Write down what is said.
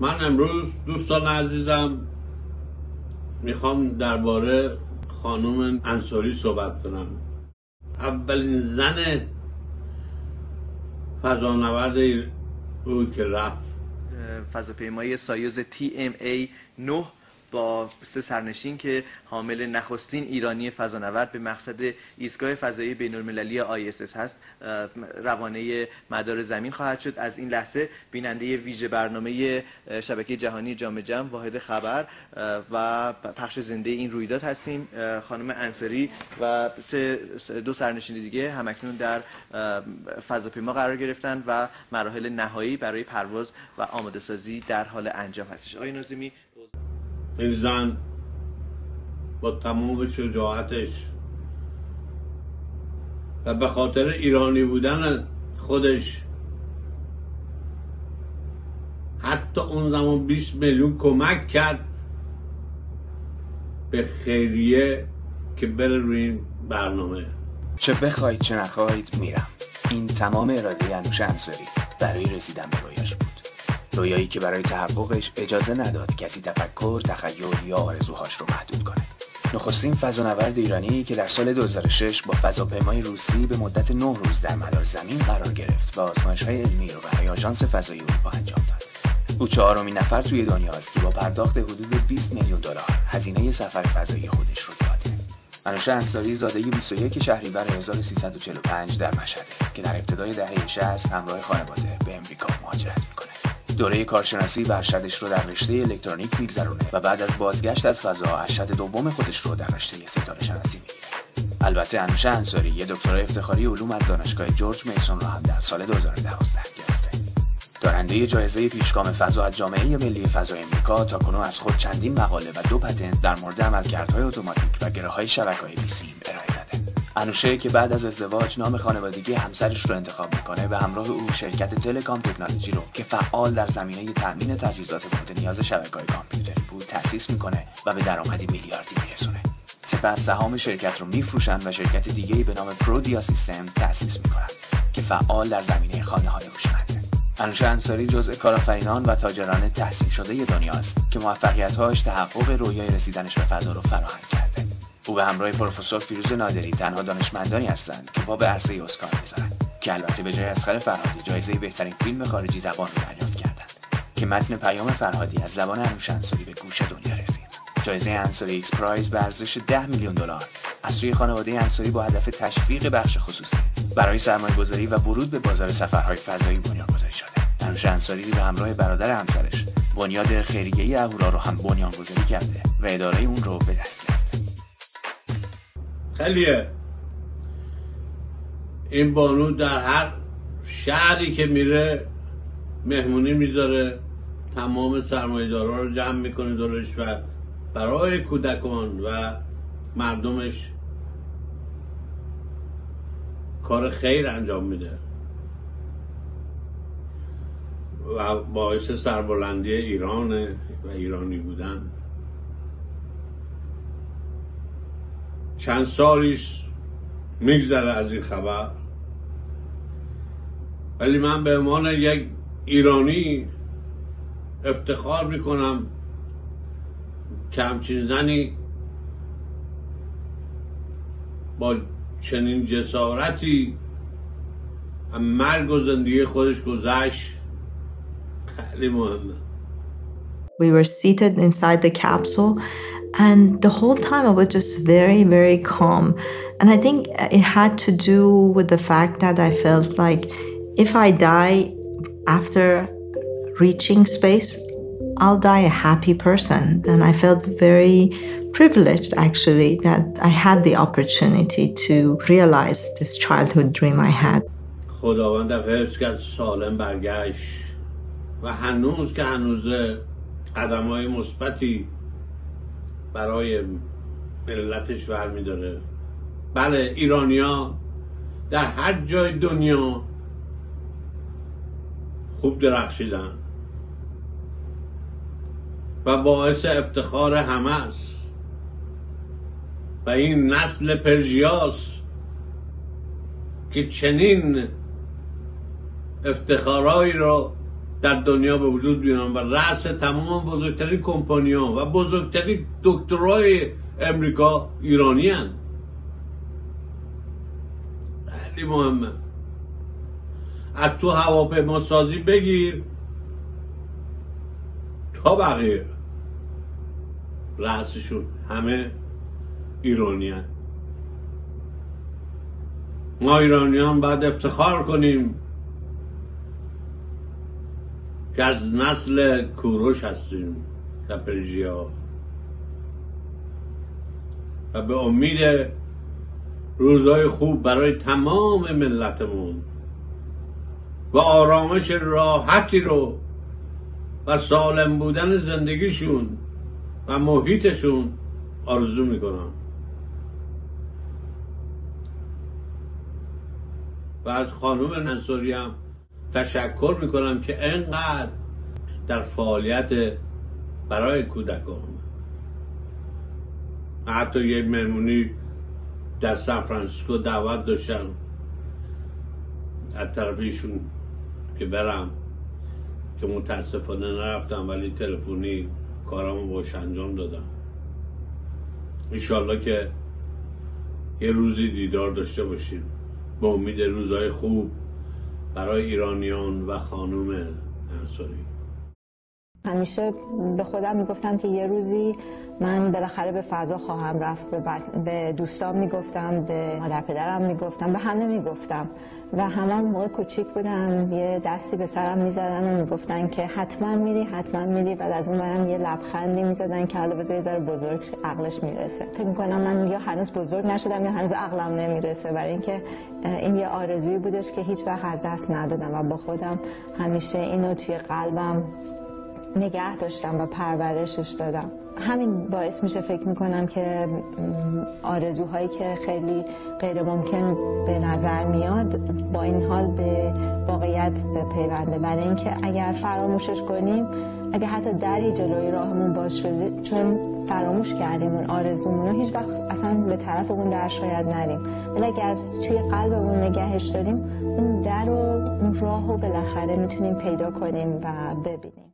من امروز دوستان عزیزم میخوام درباره خانم انصاری صحبت کنم. اولین زن فضانورد بود که رفت. فضاپیمای سایوز TMA 9 با 3 سرنشین که حامل نخستین ایرانی فضانورد به مقصد ایستگاه فضایی بین‌المللی ISS هست روانه مدار زمین خواهد شد. از این لحظه بیننده ویژه برنامه شبکه جهانی جامع جم واحد خبر و پخش زنده این رویداد هستیم. خانم انصاری و 2 سرنشین دیگه همکنون در فضاپیما قرار گرفتن و مراحل نهایی برای پرواز و آماده سازی در حال انجام هستش. آقای ناظمی، این زن با تمام شجاعتش و به خاطر ایرانی بودن خودش حتی اون زمان 20 میلیون کمک کرد به خیریه که بره روی این برنامه. چه بخواید چه نخواید میرم. این تمام اراده انوش انصاری برای رسیدن به رویاش بود. رویایی که برای تحققش اجازه نداد کسی تفکر، تخیل یا آرزوهاش رو محدود کنه. نخستین فضانورد ایرانی که در سال 2006 با فضاپیمای روسی به مدت 9 روز در مدار زمین قرار گرفت و آزمایش‌های علمی رو برای آژانس فضایی اروپا انجام داد. او 4مین نفر توی دنیاست که با پرداخت حدود 20 میلیون دلار هزینه سفر فضایی خودش رو داده. انوش انصاری زاده 21 شهریور 1345 در مشهد که در ابتدای دهه 60 همراه خانواده به امریکا مهاجرت میکنه. دوره کارشناسی و ارشدش رو در رشته الکترونیک میگذرونه و بعد از بازگشت از فضا ارشد دوم خودش رو در رشته ستاره شناسی میگیره. البته انوش انصاری یه دکترای افتخاری علوم از دانشگاه جورج میسون رو هم در سال 2012 گرفته. دارنده جایزه پیشگام فضا از جامعه ملی فضای آمریکا، تاکنون از خود چندین مقاله و 2 پتنت در مورد عملکردهای اتوماتیک و گره‌های شبکه‌های بیسیم ارائه داده. انوشه که بعد از ازدواج نام خانوادگی همسرش رو انتخاب میکنه و همراه او شرکت تلکام تکنولوژی رو که فعال در زمینه تامین تجهیزات مورد نیاز شبکه‌های کامپیوتری بود تأسیس میکنه و به درآمدی میلیاردی میرسونه. سپس سهام شرکت رو میفروشن و شرکت دیگه‌ای به نام پرودیا سیستمز تأسیس میکنن که فعال در زمینه خانه‌های هوشمنده. انوش انصاری جزء کارآفرینان و تاجران تحسین شده دنیاست که موفقیت‌هاش تحقق رویای رسیدنش به فضا رو فراهم کرده. او به همراه پروفسور فیروز نادری تنها دانشمندانی هستند که پا به عرصه اسکار می‌ذارن که البته به جای اصغر فرهادی جایزه بهترین فیلم خارجی زبان رو دریافت کردند که متن پیام فرهادی از زبان انوش انصاری به گوش دنیا رسید. جایزه انصاری ایکس پرایز به ارزش 10 میلیون دلار از سوی خانواده انصاری با هدف تشویق بخش خصوصی برای سرمایه‌گذاری و ورود به بازار سفرهای فضایی بنیان‌گذاری شده. انوش انصاری به همراه برادر همسرش بنیاد خیریه اهورا رو هم بنیان‌گذاری کرده و اداره اون رو به دست گرفته. خیلیه این بانو در هر شهری که میره مهمونی میذاره، تمام سرمایه‌دارا رو جمع میکنه دورش و برای کودکان و مردمش کار خیر انجام میده و باعث سربلندی ایرانه و ایرانی بودن. چند سالیش میگذره از این خبر، ولی من به عنوان یک ایرانی افتخار میکنم که همچین زنی با چنین جسارتی مرگ و زندگی خودش گذشت. خیلی مهمه. We were seated inside the capsule and the whole time I was just very, very calm. And I think it had to do with the fact that I felt like if I die after reaching space, I'll die a happy person. And I felt very privileged actually that I had the opportunity to realize this childhood dream I had. خداوند حفظ کرد سالم برگشت و هنوز که هنوزه قدم‌های مثبتی برای ملتش برمی‌داره. بله، ایرانی‌ها در هر جای دنیا خوب درخشیدن و باعث افتخار همه است و این نسل پرژیاس که چنین افتخارایی رو در دنیا به وجود بیان و رأس تمام بزرگترین کمپانی‌ها و بزرگترین دکترای امریکا ایرانی هستند. خیلی مهمه. از تو هواپیما سازی بگیر تا بقیه رأسشون همه ایرانی هستند. ما ایرانیان باید افتخار کنیم که از نسل کوروش هستیم و پرژیا و به امید روزهای خوب برای تمام ملتمون و آرامش راحتی رو و سالم بودن زندگیشون و محیطشون آرزو میکنم و از خانم نصاری هم تشکر میکنم که انقدر در فعالیت برای کودکان، حتی یک مهمونی در سان فرانسیسکو دعوت داشتم از طرف ایشون که برم که متاسفانه نرفتم، ولی تلفنی کارامو باش انجام دادم. انشالله که یه روزی دیدار داشته باشیم به امید روزهای خوب برای ایرانیان و خانم انصاری. همیشه به خودم میگفتم که یه روزی من بالاخره به فضا خواهم رفت. به دوستان میگفتم، به مادر پدرم میگفتم، به همه میگفتم و همه موقع کوچیک بودم یه دستی به سرم میزدن و میگفتن که حتما میری. بعد از اون برم یه لبخندی میزدن که حالا بذار یه ذره بزرگ عقلش میرسه. فکر میکنم من یا هنوز بزرگ نشدم یا هنوز عقلم نمیرسه، برای اینکه این یه آرزویی بودش که هیچ وقت از دست ندادم و با خودم همیشه اینو توی قلبم نگه داشتم و پرورشش دادم. همین باعث میشه فکر میکنم که آرزوهایی که خیلی غیر ممکن به نظر میاد با این حال به واقعیت بپیونده، برای اینکه اگر فراموشش کنیم، اگر حتی دری جلوی راهمون باز شده چون فراموش کردیم اون آرزومون، هیچ وقت اصلا به طرف اون در شاید نریم، ولی اگر توی قلبمون نگهش داریم اون در و اون راه رو بالاخره میتونیم پیدا کنیم و ببینیم.